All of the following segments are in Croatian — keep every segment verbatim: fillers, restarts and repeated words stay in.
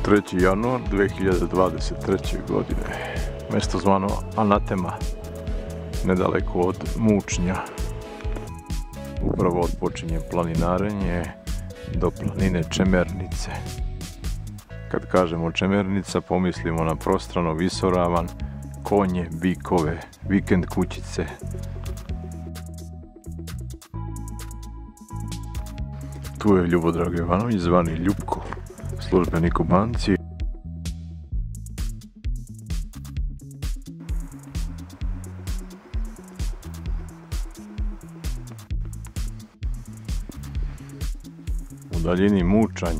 treći januar dve hiljade dvadeset treće. godine. Mjesto zvano Anatema, nedaleko od Mučnja. Upravo odpočinje planinarenje do planine Čemernice. Kad kažemo Čemernica, pomislimo na prostrano visoravan, konje, bikove, vikend kućice. Tu je Ljubodrag Jovanović, zvani Ljupko, službenik u banci. U daljini Mučanj.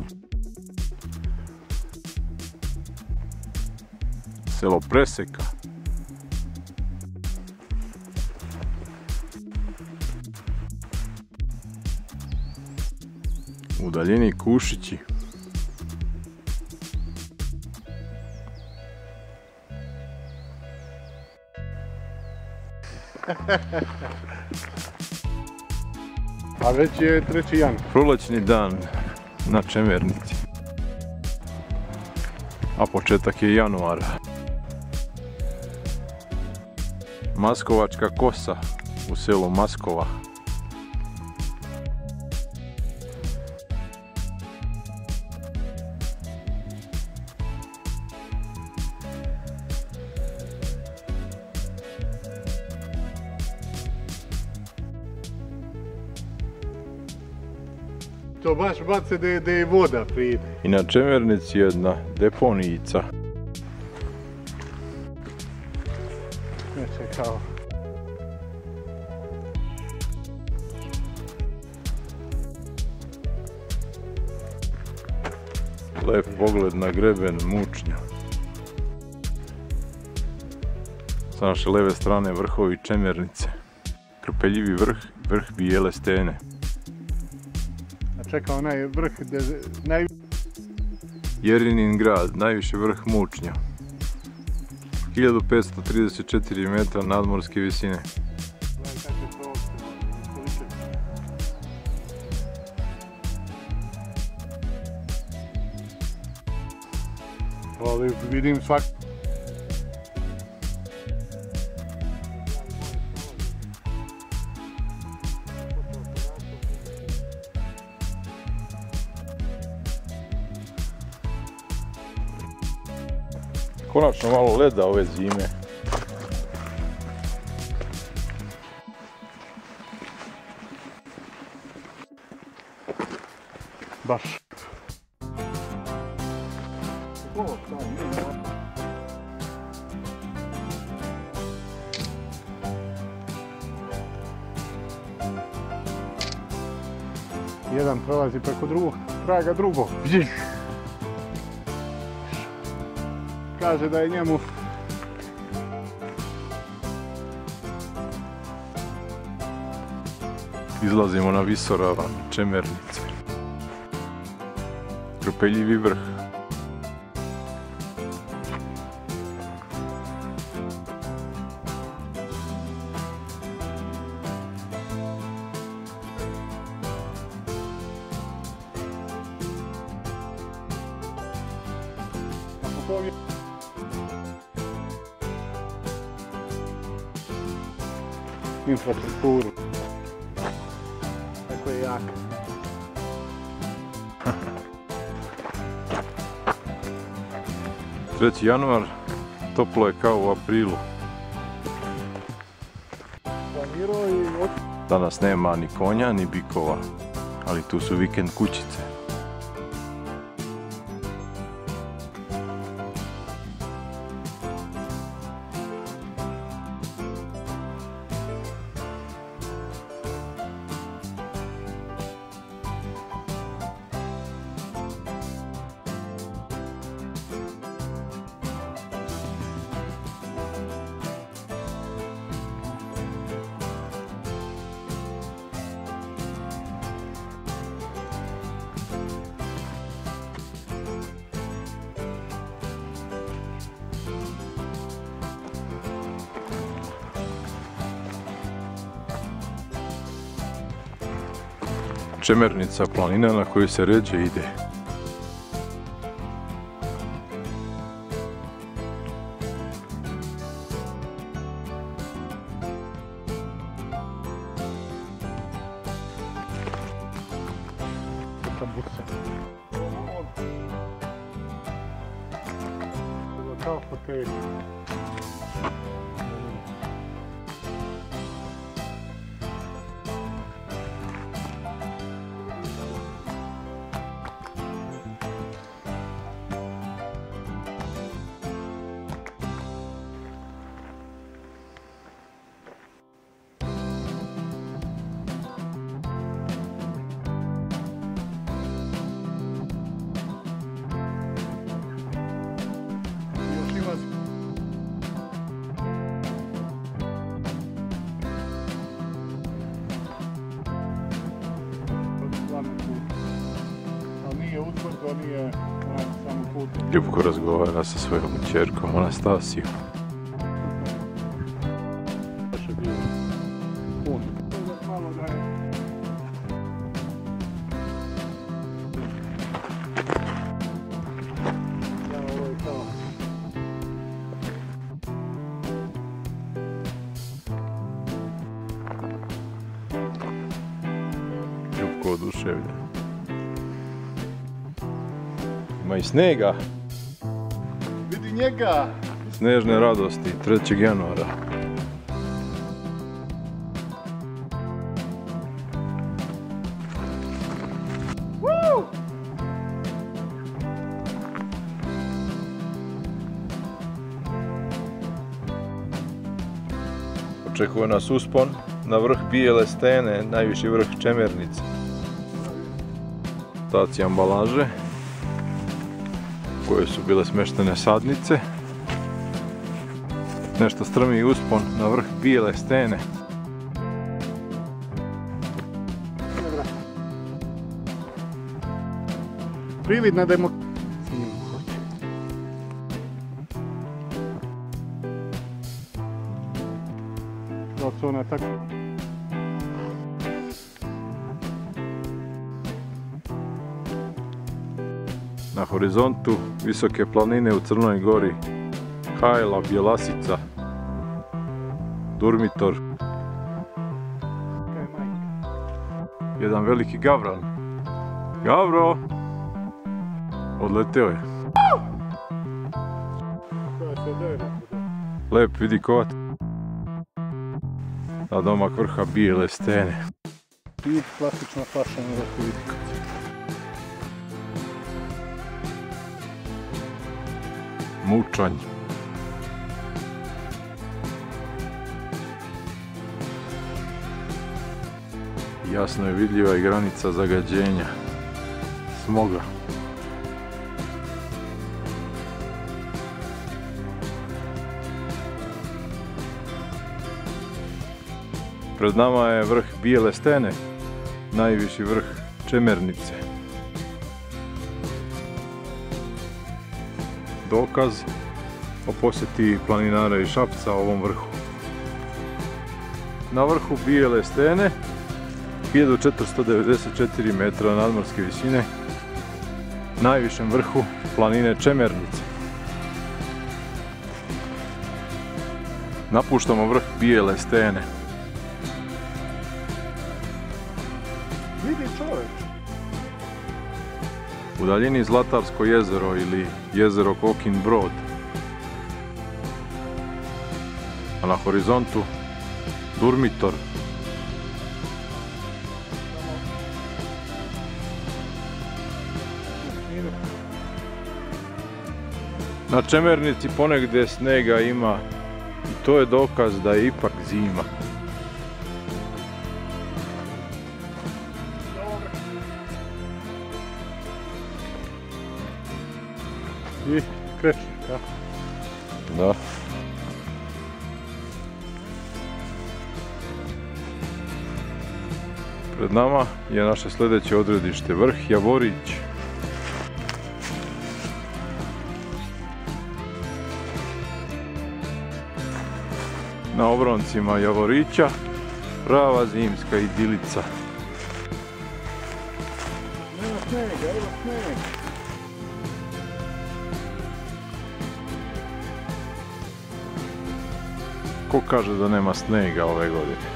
Selo Preseka. U daljini Kušići. A već je treći januar. Prolećni dan na Čemernici. A početak je januara. Maskovačka kosa u selu Maskova. To baš bace da je, da je voda pride. I na Čemernici jedna deponijica. Znači kao... Lep pogled na greben Mučnja. Sa naše leve strane vrhovi Čemernice. Krpeljivi vrh, vrh Bijele stene. Čeka onaj vrh gdje... Naj... Jerinin grad, najviši vrh Mučnja. hiljadu petsto trideset četiri metra nadmorske visine. Ali vidim svak... Konačno malo leda ove zime. Baš. Jedan prelazi preko drugog, traga drugog. Kaže da je njemu izlazimo na visoravan Čemernice. Krpeljivi vrh. Infrastrukturu. Tako je jaka. treći januar, toplo je kao u aprilu. Danas nema ni konja ni bikova, ali tu su vikend kućice. Čemernica, planina na koju se ređe ide. autobusa. Kao hoteli. To nije samo put. Ljubko razgovara sa svojom ćerkom Anastasijom. Još je bio pun. Malo da je. Ja, ovo je kao. Ljubko oduševljen. Ima i snega. Vidi njega! Snežne radosti trećeg januara. Woo! Očekuje nas uspon na vrh Bijele stene, najviši vrh Čemernice. Stacija ambalaže, u kojoj su bile smeštene sadnice. Nešto strmi uspon na vrh Bijele stene. Prividna demo... Da su ona tako... Na horizontu visoke planine u Crnoj Gori, Hajla, Bjelasica, Durmitor, jedan veliki gavran. Gavro! Odleteo je. Lep vidi kovat. Na domak vrha Bijele stene. I klasična paša na vrhu vidika. Mučanj. Jasno je vidljiva i granica zagađenja smoga. Pred nama je vrh Bijele stene, najviši vrh Čemernice. Dokaz o posjeti planinara iz Šapca ovom vrhu. Na vrhu Bijele stene, hiljadu četiristo devedeset četiri metra nadmorske visine, najvišem vrhu planine Čemernice. Napuštamo vrh Bijele stene. Vidi čovjek. U daljini Zlatarsko jezero ili jezero Kokin Brod. A na horizontu Durmitor. Na Čemernici ponegdje snega ima i to je dokaz da je ipak zima. I kreće, kako? Da. Pred nama je naše sljedeće odredište, vrh Javorić. Na obroncima Javorića prava zimska idilica. Nema snega, evo sneg. Ko kaže da nema snega ove godine?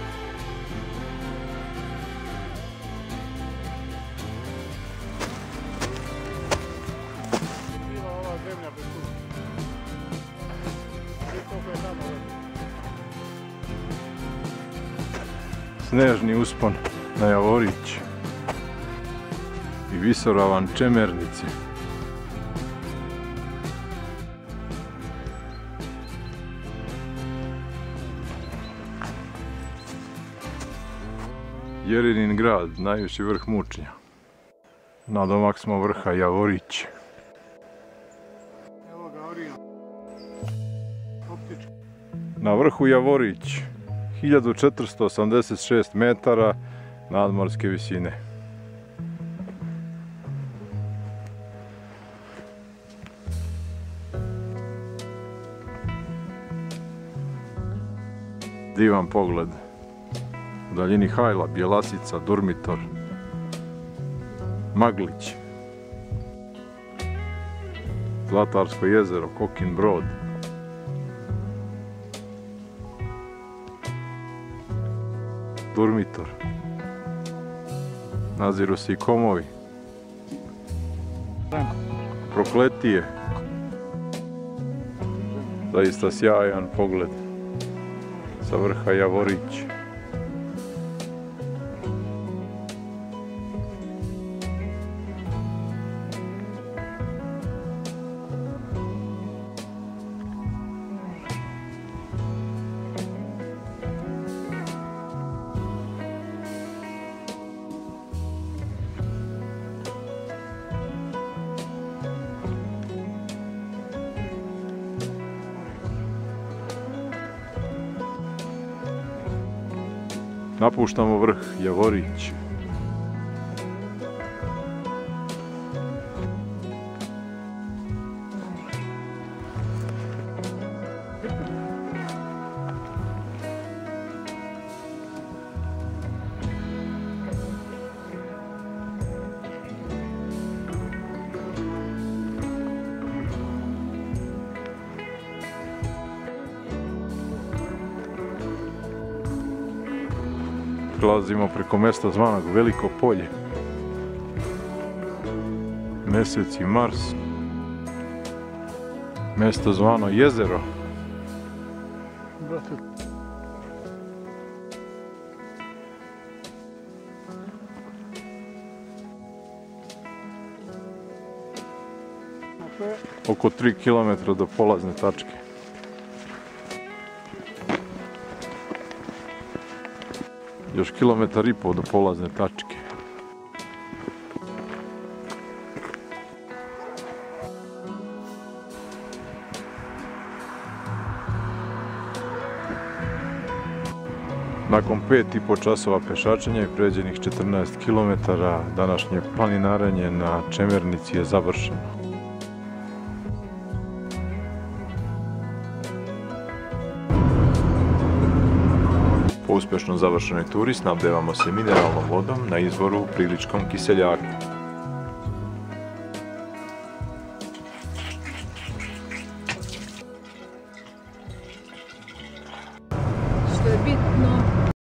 Snežni uspon na Javorić i visoravan Čemernici. Jerinin grad, najviši vrh Mučnja. Nadomak smo vrha Javorić. Evo ga Orion. Optički. Na vrhu Javorić, hiljadu četiristo osamdeset šest metara nadmorske visine. Divan pogled. U daljini Hajla, Bjelasica, Durmitor, Maglić, Zlatarsko jezero, Kokin Brod, Durmitor, naziru se i Komovi, Prokletije, zaista sjajan pogled sa vrha Javorić. Napuštamo vrh Javorić. Prelazimo preko mjesta zvanog Veliko polje. Mjesec i Mars. Mjesto zvano Jezero. Oko tri kilometra do polazne tačke. Još kilometar i pol do polazne tačke. Nakon pet i po časova pešačenja i pređenih četrnaest kilometara, današnje planinarenje na Čemernici je završeno. Po uspješno završenoj turi snabdevamo se mineralnom vodom na izvoru u Priličkom Kiseljaku.